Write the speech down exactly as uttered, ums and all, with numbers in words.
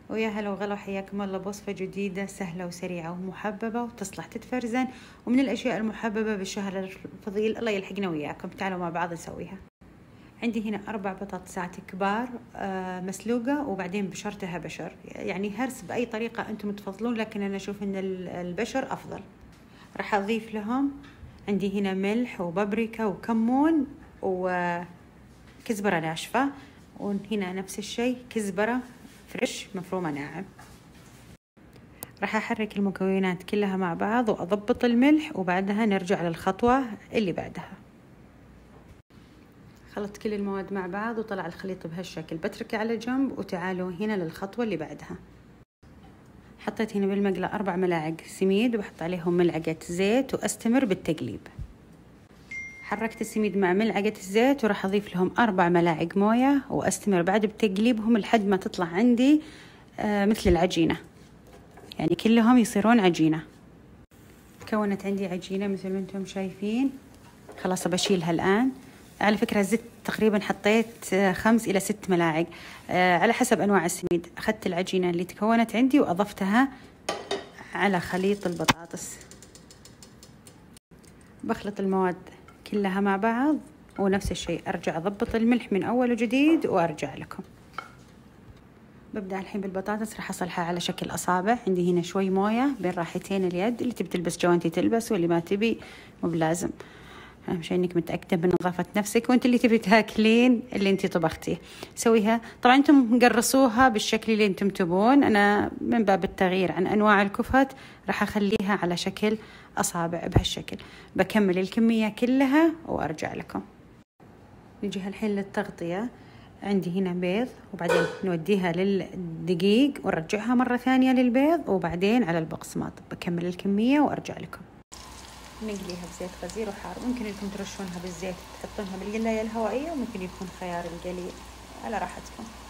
ويا هلا وغلا، حياكم الله بوصفة جديدة سهلة وسريعة ومحببة وتصلح تتفرزن، ومن الأشياء المحببة بالشهر الفضيل. الله يلحقنا وياكم. تعالوا مع بعض نسويها. عندي هنا أربع بطاطسات كبار آه مسلوقة، وبعدين بشرتها بشر، يعني هرس بأي طريقة أنتم تفضلون، لكن أنا أشوف أن البشر أفضل. راح أضيف لهم عندي هنا ملح وبابريكا وكمون وكزبرة ناشفة، وهنا نفس الشيء كزبرة فريش مفرومة ناعم. راح أحرك المكونات كلها مع بعض وأضبط الملح، وبعدها نرجع للخطوة اللي بعدها. خلطت كل المواد مع بعض وطلع الخليط بهالشكل، بتركه على جنب وتعالوا هنا للخطوة اللي بعدها. حطيت هنا بالمقلة أربع ملاعق سميد وبحط عليهم ملعقة زيت وأستمر بالتقليب. حركت السميد مع ملعقة الزيت وراح أضيف لهم أربع ملاعق موية وأستمر بعد بتقليبهم لحد ما تطلع عندي آه مثل العجينة، يعني كلهم يصيرون عجينة. كونت عندي عجينة مثل ما انتم شايفين. خلاص بشيلها الآن. على فكرة الزيت تقريبا حطيت خمس إلى ست ملاعق آه على حسب أنواع السميد. أخذت العجينة اللي تكونت عندي وأضفتها على خليط البطاطس. بخلط المواد كلها مع بعض، ونفس الشيء أرجع أضبط الملح من أول وجديد وأرجع لكم. ببدأ الحين بالبطاطس، راح أصلحها على شكل أصابع. عندي هنا شوي موية بين راحتين اليد، اللي تبي تلبس جوانتي تلبس، واللي ما تبي مو بلازم. أهم شيء إنك متأكدة من نظافة نفسك، وأنت اللي تبي تاكلين اللي أنت طبختيه سويها. طبعا أنتم قرصوها بالشكل اللي أنتم تبون، أنا من باب التغيير عن أنواع الكفت راح أخليها على شكل أصابع بهالشكل. بكمل الكمية كلها وأرجع لكم. نجي الحين للتغطية. عندي هنا بيض، وبعدين نوديها للدقيق ونرجعها مرة ثانية للبيض، وبعدين على البقسماط. بكمل الكمية وأرجع لكم. نقليها بزيت غزير وحار. ممكن انكم ترشونها بالزيت، تحطونها بالقلاية الهوائية، وممكن يكون خيار القلي على راحتكم.